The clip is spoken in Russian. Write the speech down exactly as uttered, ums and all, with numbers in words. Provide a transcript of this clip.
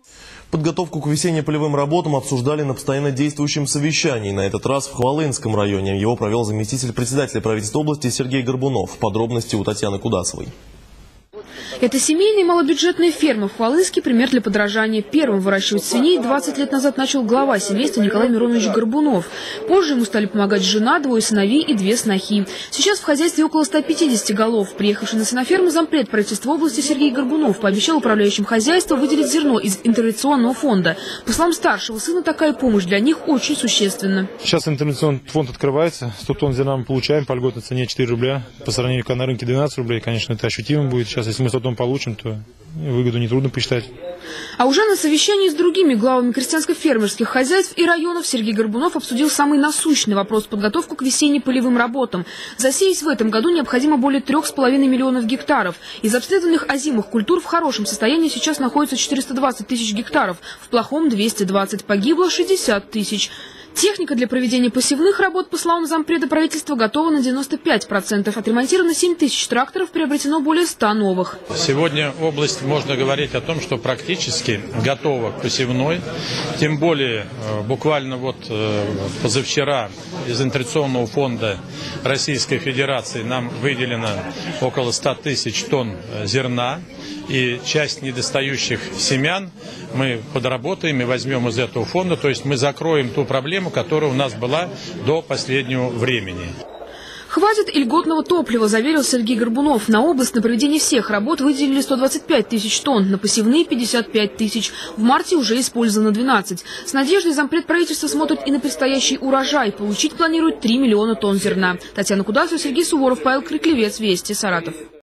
Подготовку к весенне-полевым работам обсуждали на постоянно действующем совещании. На этот раз в Хвалынском районе. Его провел заместитель председателя правительства области Сергей Горбунов. Подробности у Татьяны Кудасовой. Это семейная малобюджетная ферма в Хвалынске, пример для подражания. Первым выращивать свиней двадцать лет назад начал глава семейства Николай Миронович Горбунов. Позже ему стали помогать жена, двое сыновей и две снохи. Сейчас в хозяйстве около ста пятидесяти голов. Приехавший на свиноферму зампред правительства области Сергей Горбунов пообещал управляющим хозяйства выделить зерно из интервенционного фонда. По словам старшего сына, такая помощь для них очень существенна. Сейчас интервенционный фонд открывается. сто тонн зерна мы получаем по льготной цене четыре рубля. По сравнению на рынке двенадцать рублей, конечно, это ощутимо будет. Сейчас, если мы сто тонн получим, то выгоду нетрудно посчитать. А уже на совещании с другими главами крестьянско-фермерских хозяйств и районов Сергей Горбунов обсудил самый насущный вопрос – подготовку к весенне-полевым работам. Засеять в этом году необходимо более трех с половиной миллионов гектаров. Из обследованных озимых культур в хорошем состоянии сейчас находится четыреста двадцать тысяч гектаров, в плохом – двести двадцать, погибло шестьдесят тысяч. Техника для проведения посевных работ, по словам зампреда правительства, готова на девяносто пять процентов. Отремонтировано семь тысяч тракторов, приобретено более ста новых. Сегодня область, можно говорить о том, что практически готова к посевной. Тем более, буквально вот позавчера из интервенционного фонда Российской Федерации нам выделено около ста тысяч тонн зерна. И часть недостающих семян мы подработаем и возьмем из этого фонда. То есть мы закроем ту проблему, которая у нас была до последнего времени. Хватит и льготного топлива, заверил Сергей Горбунов. На область на проведение всех работ выделили сто двадцать пять тысяч тонн, на посевные пятьдесят пять тысяч. В марте уже использовано двенадцать. С надеждой зампред правительства смотрит и на предстоящий урожай. Получить планируют три миллиона тонн зерна. Татьяна Кудасова, Сергей Суворов, Павел Криклевец, Вести, Саратов.